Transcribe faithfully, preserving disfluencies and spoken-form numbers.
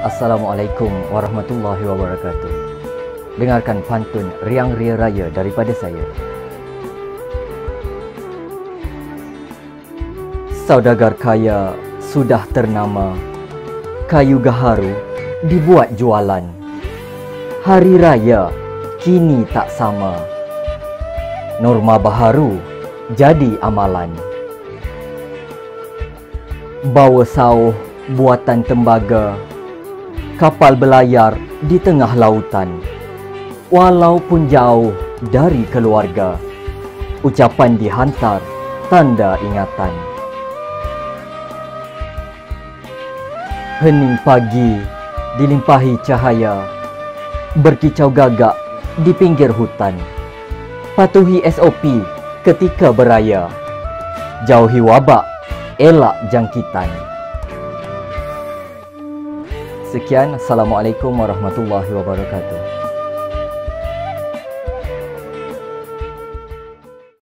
Assalamualaikum warahmatullahi wabarakatuh. Dengarkan pantun Riang Ria Raya daripada saya. Saudagar kaya sudah ternama, kayu gaharu dibuat jualan. Hari raya kini tak sama, norma baharu jadi amalan. Bawa sauh buatan tembaga, kapal berlayar di tengah lautan. Walaupun jauh dari keluarga, ucapan dihantar tanda ingatan. Hening pagi dilimpahi cahaya, berkicau gagak di pinggir hutan. Patuhi S O P ketika beraya, jauhi wabak, elak jangkitan. Sekian, Assalamualaikum warahmatullahi wabarakatuh.